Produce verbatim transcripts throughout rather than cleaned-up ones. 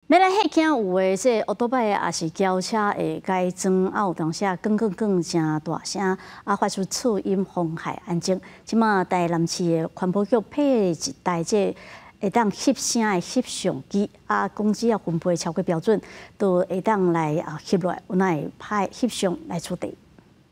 要来迄件有诶，即奥多拜也是轿车会改装，啊有当时啊，更更更真大声，啊发出噪音妨害安静。即马台南市诶环保局配一台即会当翕声诶翕相机，啊公司啊分配超过标准，都会当来啊翕落来，有哪会拍翕相来处理。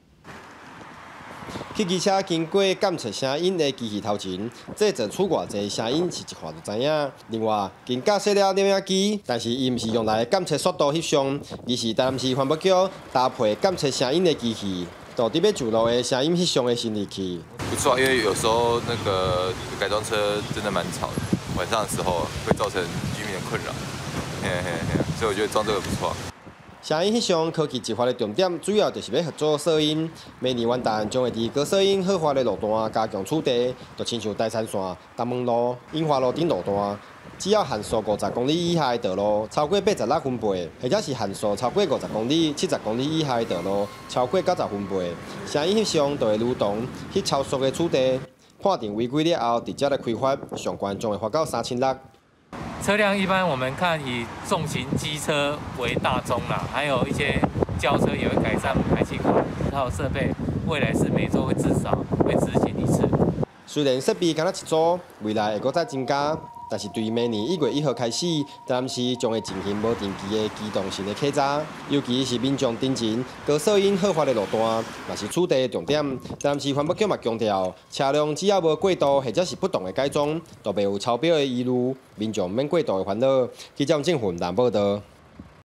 汽机车经过监测声音的机器头前，制作出偌济声音是一看就知影。另外，经架设了摄影机，但是伊毋是用来监测速度翕相，而是台南市环保局搭配监测声音的机器，到底要注入的声音翕相的新仪器。 不错，因为有时候那个改装车真的蛮吵的，晚上的时候会造成居民的困扰。嘿嘿嘿，所以我觉得装这个不错。 声音翕相科技计划的重点，主要就是要合作摄影。明年元旦将会伫高摄影豪华的路段加强处理，就亲像大山线、东门路、樱花路等路段，只要限速五十公里以下的道路，超过八十六分贝，或者是限速超过五十公里、七十公里以下的道路，超过九十分贝，声音翕相就会如同去超速的处理。判定违规了后，直接来开罚，上关将会罚到三千六。 车辆一般我们看以重型机车为大宗啦，还有一些轿车也会改善排气管，还有设备，未来是每周会至少会执行一次。 虽然设备敢若一组，未来会搁再增加，但是对明年一月一号开始，台南市将会进行无定期的机动性的考察，尤其是民众登前高噪音豪华的路段，也是处理的重点。台南市环保局嘛强调，车辆只要无过度或者是不当的改装，都袂有超标的疑虑，民众免过度的烦恼。记者郑云南报道。